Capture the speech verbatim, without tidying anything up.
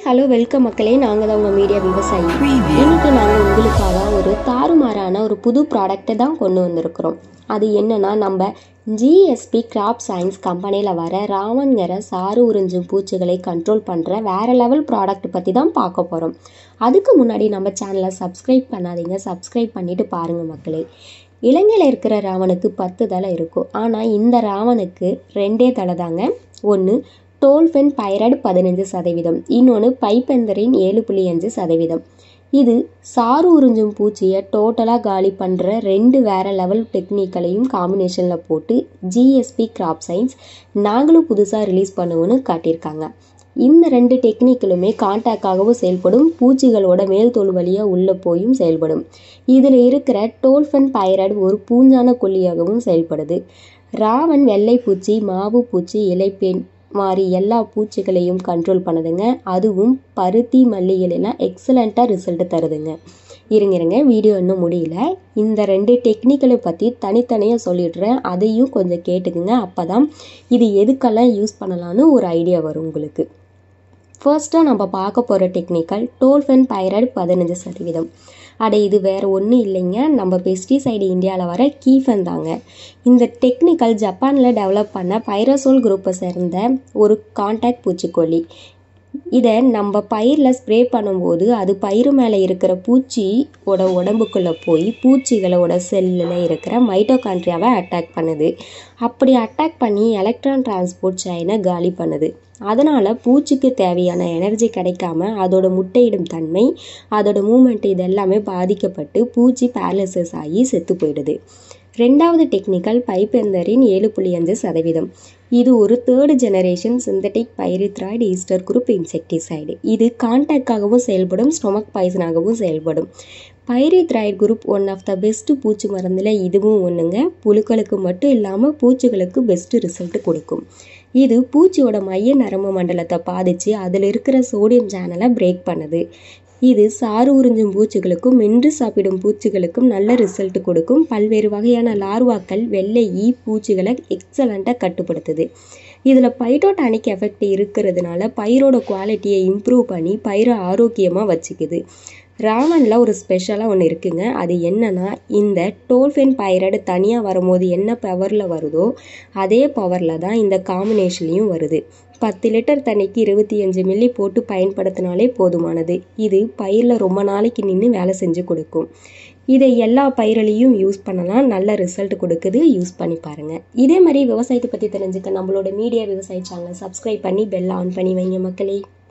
Hello welcome மக்களே, நாங்கள் தான் உங்கள் மீடியா விவசாயி. இன்னைக்கு நாங்கள் உங்களுக்காக ஒரு தாறுமாறான ஒரு புது ப்ராடக்ட்டை தான் கொண்டு வந்திருக்கிறோம். அது என்னன்னா, நம்ம ஜிஎஸ்பி கிராப் சயின்ஸ் கம்பெனியில் வர ராமன்கிற சாறு உறிஞ்சும் பூச்சிகளை கண்ட்ரோல் பண்ணுற வேற லெவல் ப்ராடக்ட் பற்றி தான் பார்க்க போகிறோம். அதுக்கு முன்னாடி நம்ம சேனலை சப்ஸ்கிரைப் பண்ணாதீங்க, சப்ஸ்கிரைப் பண்ணிட்டு பாருங்கள் மக்களே. இலங்கையில் இருக்கிற ராவனுக்கு பத்து தலை இருக்கும், ஆனால் இந்த ராவனுக்கு ரெண்டே தலை தாங்க. ஒன்று டோல்ஃபென் பைரைடு பதினஞ்சு சதவீதம், இன்னொன்று பைப்பெந்தரின் ஏழு புள்ளி அஞ்சு சதவீதம். இது சாறு உறிஞ்சும் பூச்சியை டோட்டலாக காலி பண்ணுற ரெண்டு வேறு லெவல் டெக்னிக்களையும் காம்பினேஷனில் போட்டு ஜிஎஸ்பி கிராப் சயின்ஸ் நாங்களும் புதுசாக ரிலீஸ் பண்ணுவோன்னு காட்டியிருக்காங்க. இந்த ரெண்டு டெக்னிக்களுமே கான்டாக்டாகவும் செயல்படும், பூச்சிகளோட மேல் தோல் வழியாக உள்ளே போயும் செயல்படும். இதில் இருக்கிற டோல்ஃபென் பைரைடு ஒரு பூஞ்சான கொல்லியாகவும் செயல்படுது. ராவன் வெள்ளை பூச்சி, மாவு பூச்சி, இலைப்பேன் மாதிரி எல்லா பூச்சிகளையும் கண்ட்ரோல் பண்ணுதுங்க. அதுவும் பருத்தி, மல்லிகளெல்லாம் எக்ஸலண்ட்டாக ரிசல்ட் தருதுங்க. இருங்க இருங்க வீடியோ இன்னும் முடியல. இந்த ரெண்டு டெக்னிக்கலை பற்றி தனித்தனியாக சொல்லிடுறேன், அதையும் கொஞ்சம் கேட்டுக்குங்க. அப்போ தான் இது எதுக்கெல்லாம் யூஸ் பண்ணலான்னு ஒரு ஐடியா வரும் உங்களுக்கு. ஃபர்ஸ்ட்டாக நம்ம பார்க்க போகிற டெக்னிக்கல் டோல்ஃபென் பைரைடு பதினஞ்சு சதவீதம். அட இது வேறு ஒன்றும் இல்லைங்க, நம்ம பெஸ்டிசைடு இந்தியாவில் வர கீஃபன் தாங்க. இந்த டெக்னிக்கல் ஜப்பானில் டெவலப் பண்ண பைரசோல் குரூப்பை சேர்ந்த ஒரு கான்டாக்ட் பூச்சிக்கொல்லி. இதை நம்ம பயிரில் ஸ்ப்ரே பண்ணும்போது அது பயிர் மேலே இருக்கிற பூச்சியோட உடம்புக்குள்ளே போய் பூச்சிகளோட செல்லில் இருக்கிற மைட்டோகாண்ட்ரியாவை அட்டாக் பண்ணுது. அப்படி அட்டாக் பண்ணி எலக்ட்ரான் டிரான்ஸ்போர்ட் செயினை காலி பண்ணுது. அதனால் பூச்சிக்கு தேவையான எனர்ஜி கிடைக்காம அதோட முட்டையிடும் தன்மை, அதோட மூமெண்ட் இதெல்லாமே பாதிக்கப்பட்டு பூச்சி பேரலிசிஸ் ஆகி செத்து போயிடுது. ரெண்டாவது டெக்னிக்கல் பைப்பெந்தரின் ஏழு புள்ளி அஞ்சு சதவீதம். இது ஒரு third generation synthetic pyrethroid ester group insecticide. இது கான்டாக்டாகவும் செயல்படும், ஸ்டொமக் பாய்சனாகவும் செயல்படும். Pyrethroid group one of the best பூச்சி மருந்தில் இதுவும் ஒன்றுங்க. புழுக்களுக்கு மட்டும் இல்லாமல் பூச்சிகளுக்கு பெஸ்ட்டு ரிசல்ட் கொடுக்கும். இது பூச்சியோட மைய நரம்பு மண்டலத்தை பாதித்து அதில் இருக்கிற சோடியம் சேனலை பிரேக் பண்ணுது. இது சாறு உறிஞ்சும் பூச்சிகளுக்கும் மென்று சாப்பிடும் பூச்சிகளுக்கும் நல்ல ரிசல்ட் கொடுக்கும். பல்வேறு வகையான லார்வாக்கள், வெள்ளை ஈ பூச்சிகளை எக்ஸலண்ட்டாக கட்டுப்படுத்துது. இதில் பைட்டோடானிக் எஃபெக்ட் இருக்கிறதுனால பயிரோட குவாலிட்டியை இம்ப்ரூவ் பண்ணி பயிரை ஆரோக்கியமாக வச்சுக்குது. ராவனில் ஒரு ஸ்பெஷலாக ஒன்று இருக்குங்க. அது என்னன்னா, இந்த டோல்ஃபென் பைரைடு தனியாக வரும்போது என்ன பவரில் வருதோ அதே பவரில் தான் இந்த காம்பினேஷன்லையும் வருது. பத்து லிட்டர் தண்ணிக்கு இருபத்தி அஞ்சு மில்லி போட்டு பயன்படுத்தினாலே போதுமானது. இது பயிரில் ரொம்ப நாளைக்கு நின்று வேலை செஞ்சு கொடுக்கும். இதை எல்லா பயிரிலையும் யூஸ் பண்ணலாம், நல்ல ரிசல்ட் கொடுக்குது. யூஸ் பண்ணி பாருங்கள். இதே மாதிரி விவசாயத்தை பற்றி தெரிஞ்சுக்க நம்மளோட மீடியா விவசாய சேனலை சப்ஸ்கிரைப் பண்ணி பெல் ஆன் பண்ணி வைங்க மக்களே.